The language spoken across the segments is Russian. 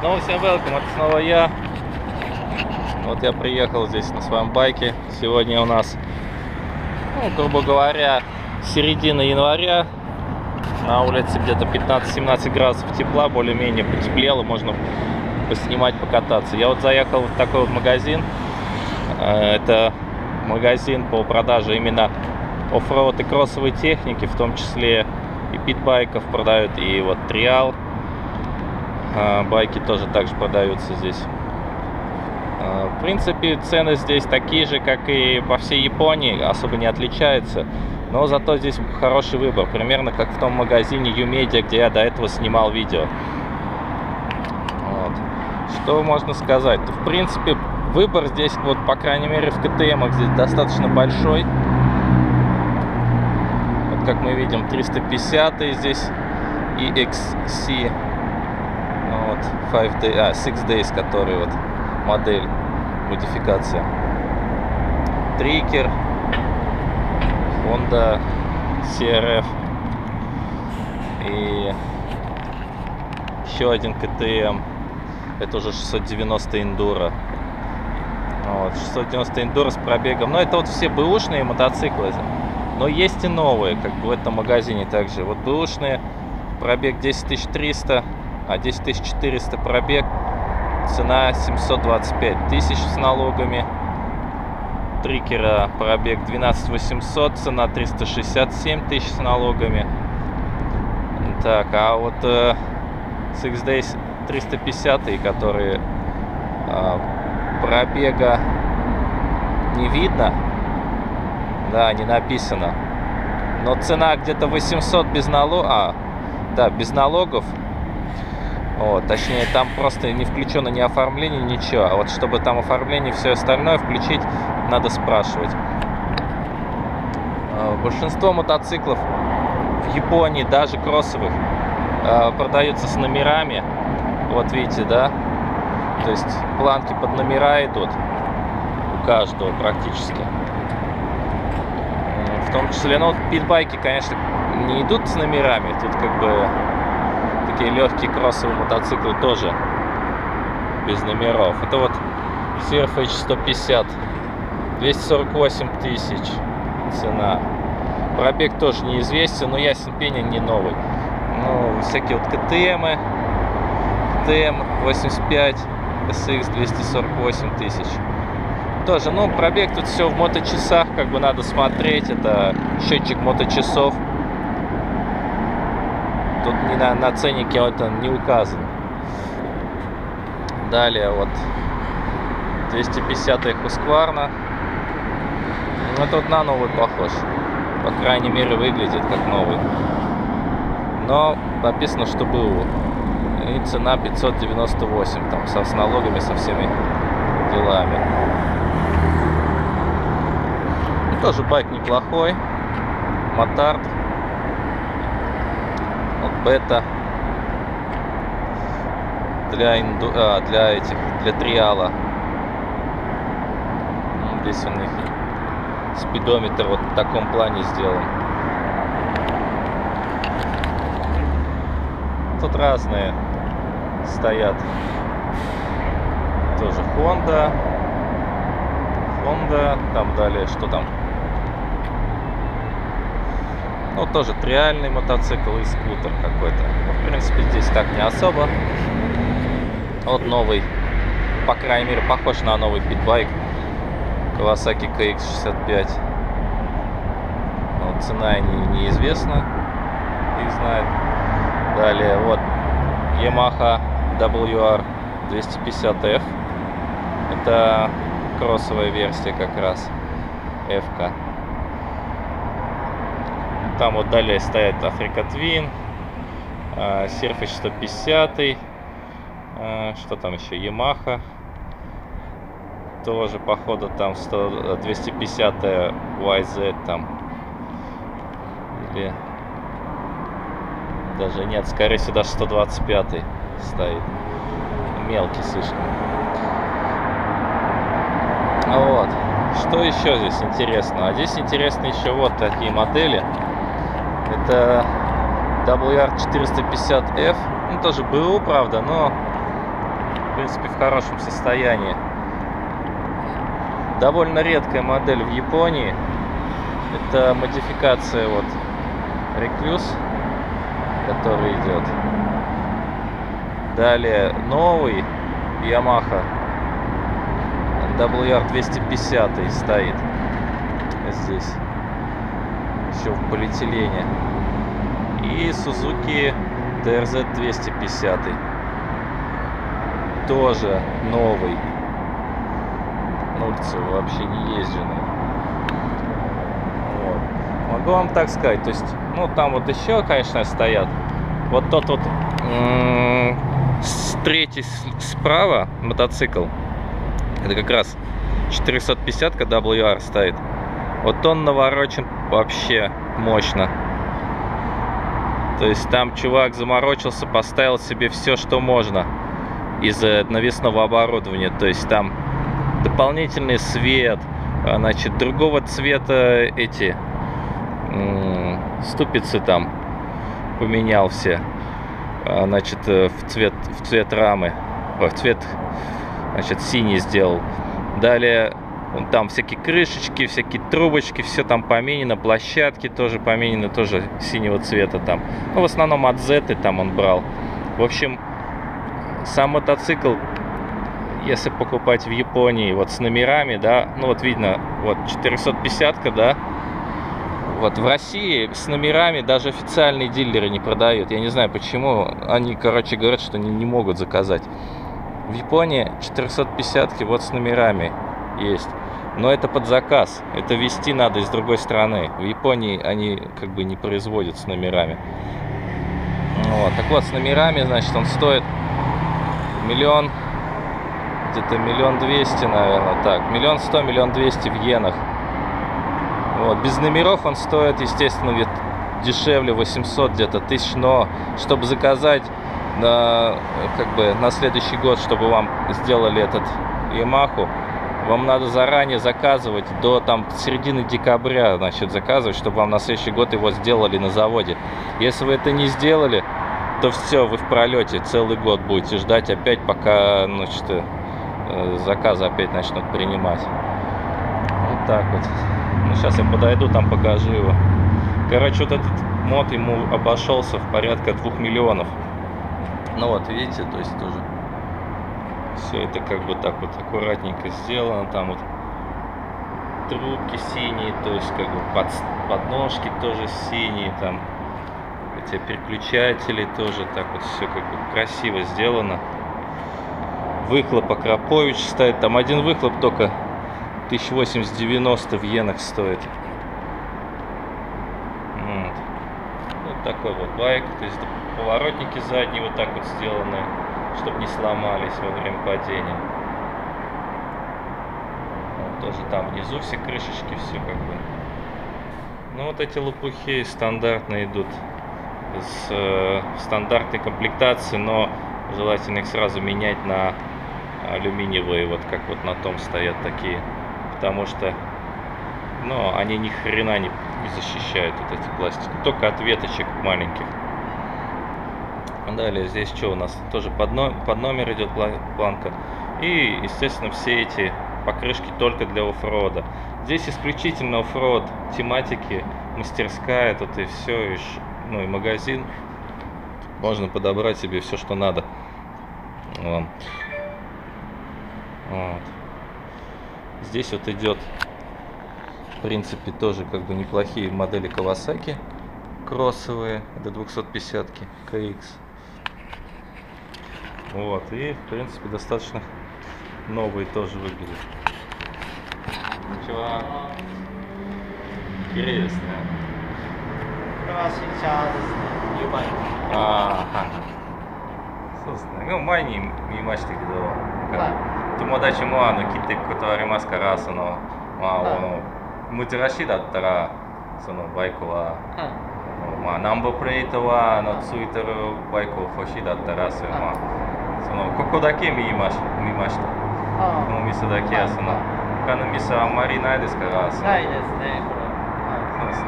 Снова всем welcome, это снова я. Вот я приехал здесь на своем байке. Сегодня у нас, грубо говоря, середина января. На улице где-то 15-17 градусов тепла, более-менее потеплело, можно поснимать, покататься. Я вот заехал в такой вот магазин. Это магазин по продаже именно оффроуд и кроссовой техники, в том числе и питбайков продают, и вот триал. Байки тоже также продаются здесь. В принципе, цены здесь такие же, как и по всей Японии, особо не отличаются. Но зато здесь хороший выбор, примерно как в том магазине Юмедиа, где я до этого снимал видео. Вот. Что можно сказать? В принципе, выбор здесь, вот по крайней мере в КТМ здесь достаточно большой. Вот как мы видим, 350 здесь EXC. Вот, 6 Days, который вот модель, модификация. Трикер, Honda CRF и еще один КТМ. Это уже 690 Enduro. Вот, 690 Enduro с пробегом. Но это вот все бэушные мотоциклы. Но есть и новые, как бы в этом магазине также. Вот бэушные, пробег 10300, а 10400 пробег. Цена 725 тысяч с налогами. Трикера пробег 12800, цена 367 тысяч с налогами. Так, а вот 6 Days 350, которые пробега не видно, да, не написано, но цена где-то 800 без налогов, без налогов. Вот, точнее, там просто не включено ни оформление, ничего. А вот чтобы там оформление, все остальное включить, надо спрашивать. Большинство мотоциклов в Японии, даже кроссовых, продаются с номерами. Вот видите, да? То есть планки под номера идут у каждого практически. В том числе, ну, питбайки, конечно, не идут с номерами. Тут как бы такие легкие кроссовые мотоциклы тоже без номеров. Это вот Surf H150, 248 тысяч цена. Пробег тоже неизвестен, но ясен пень, не новый. Ну, всякие вот КТМы, КТМ 85, SX 248 тысяч. Тоже, ну, пробег тут все в моточасах, как бы надо смотреть. Это счетчик моточасов. Тут на ценнике это не указан. Далее вот 250 Husqvarna. Это вот на новый похож. По крайней мере выглядит как новый. Но написано, что БУ. И цена 598. Там с налогами, со всеми делами. Ну, тоже байк неплохой. Мотард. Вот бета для триала. Здесь у них спидометр вот в таком плане сделан. Тут разные стоят. Тоже Honda, там далее что там? Ну, тоже триальный мотоцикл и скутер какой-то. В принципе, здесь так не особо. Вот новый, по крайней мере, похож на новый питбайк. Kawasaki KX65. Вот, цена неизвестна. Их знает. Далее, вот Yamaha WR 250F. Это кроссовая версия как раз. F-ка. Там вот далее стоят Africa Twin, Surf H150, что там еще, Yamaha, тоже походу там 250 YZ там, или даже нет, скорее всего даже 125 стоит, мелкий слишком. Вот, что еще здесь интересно? А здесь интересно еще вот такие модели. Это WR450F, ну тоже БУ, правда, но принципе, в хорошем состоянии. Довольно редкая модель в Японии. Это модификация вот Recluse, который идет. Далее новый Yamaha WR250 стоит здесь, еще в полиэтилене. И Suzuki TRZ-250 тоже новый, на улице вообще не езженный. Вот. Могу вам так сказать, то есть, ну там вот еще, конечно, стоят. Вот тот вот третий справа мотоцикл, это как раз 450 WR стоит. Вот он наворочен вообще мощно. То есть там чувак заморочился, поставил себе все, что можно из навесного оборудования. То есть там дополнительный свет, значит, другого цвета эти ступицы там поменял все, значит, в цвет рамы, в цвет, значит, синий сделал. Далее он там всякие крышечки, всякие трубочки, все там поменено, площадки тоже поменены, тоже синего цвета там. Ну, в основном от Z там он брал. В общем, сам мотоцикл, если покупать в Японии, вот с номерами, да, ну вот видно, вот 450-ка, да, вот в России с номерами даже официальные дилеры не продают. Я не знаю почему, они, короче, говорят, что они не могут заказать. В Японии 450-ки вот с номерами есть. Но это под заказ, это везти надо из другой страны. В Японии они как бы не производят с номерами. Вот. Так вот, с номерами, значит, он стоит миллион, где-то 1 200 000, наверное, так, 1 100 000, 1 200 000 в иенах. Вот. Без номеров он стоит, естественно, где-то дешевле, 800 где-то тысяч, но чтобы заказать на, как бы, на следующий год, чтобы вам сделали этот Yamaha, вам надо заранее заказывать до там середины декабря, значит, заказывать, чтобы вам на следующий год его сделали на заводе. Если вы это не сделали, то все, вы в пролете целый год будете ждать опять, пока, значит, заказы опять начнут принимать. Вот так вот. Ну, сейчас я подойду, там покажу его. Короче, вот этот мод ему обошелся в порядка 2 миллионов. Ну вот, видите, то есть тоже все это как бы так вот аккуратненько сделано. Там вот трубки синие, то есть как бы подножки тоже синие, там эти переключатели тоже так вот все как бы красиво сделано. Выхлоп Акрапович стоит, там один выхлоп только 1080-90 в иенах стоит. Вот такой вот байк, то есть поворотники задние вот так вот сделаны, чтобы не сломались во время падения. Вот, тоже там внизу все крышечки, все как бы. Ну вот эти лопухи стандартно идут с стандартной комплектации, но желательно их сразу менять на алюминиевые, вот как вот на том стоят такие, потому что, ну, они ни хрена не защищают вот эти пластики, только от веточек маленьких. Далее здесь что у нас? Тоже под номер идет планка. И, естественно, все эти покрышки только для оффрода. Здесь исключительно оффроад тематики, мастерская тут и все, ну и магазин. Можно подобрать себе все, что надо. Вот. Здесь вот идет, в принципе, тоже как бы неплохие модели Kawasaki кроссовые до 250-ки KX. Вот, и в принципе достаточно новые тоже выглядят. Ничего интересное.そうですね。でも前に見ましたけど、友達も来ていくことありますから、その珍しいだったらそのバイクは、ナンバープレートはついてるバイクを欲しいだったら、そのここだけ見ました。この店だけはその他の店はあんまりないですから。ないですね。そうですね。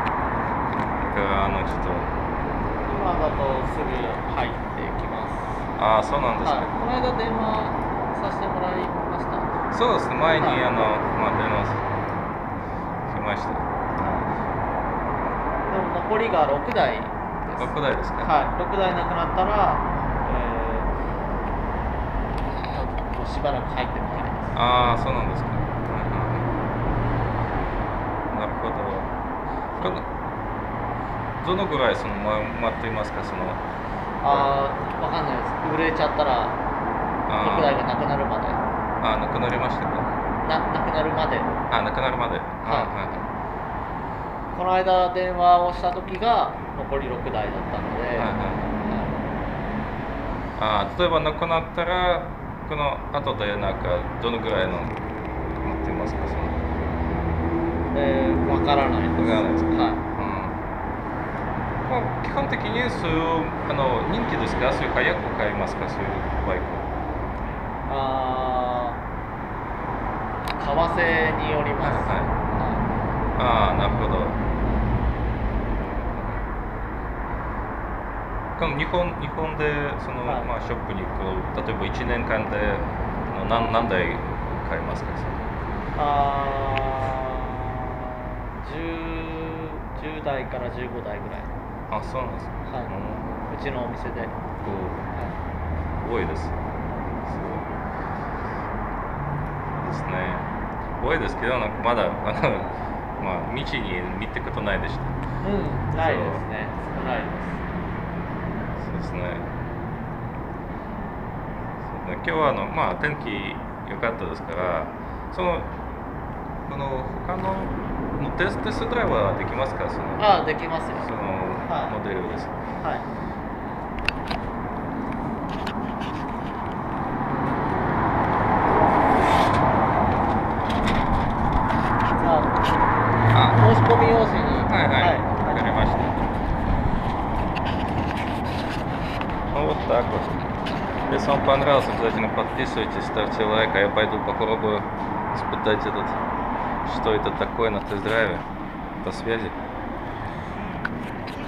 だからちょっと。今だとすぐ入ってきます。 ああ、そうなんですか。 はい、この間電話させてもらいました。 そうですね、前にはい電話しました。 でも残りが6台です。 6台ですか。 はい、6台なくなったら、もうしばらく入ってもらいます。 ああ、そうなんですか。なるほど。どのぐらい待っていますか、 わかんないです。売れちゃったら、6台がなくなるまで。 なくなりましたか。 なくなるまで。 なくなるまで。 この間電話をした時が残り6台だったので、 例えばなくなったら、この後でどのぐらいの持っていますか。 わからないです。 わからないですか。 はい。 基本的にそういう人気ですか。そういう早く買いますか、そういうバイク。 為替によります。 なるほど。日本でショップに行く、例えば1年間で何台買いますか。 10台から15台ぐらい。 あ、そうなんですか。 はい。うちのお店で。 多いです。ですね。多いですけど、まだ道に見たことないでした。 ないですね。少ないです。 そうですね。今日は天気良かったですから、他のテストドライブはできますか。 できますよ。 モデルです。 はい。申し込み用紙に。 わかりました。Вот так вот. Если вам понравился, обязательно подписывайтесь, ставьте лайк, а я пойду попробую испытать что это такое на тест-драйве. До связи.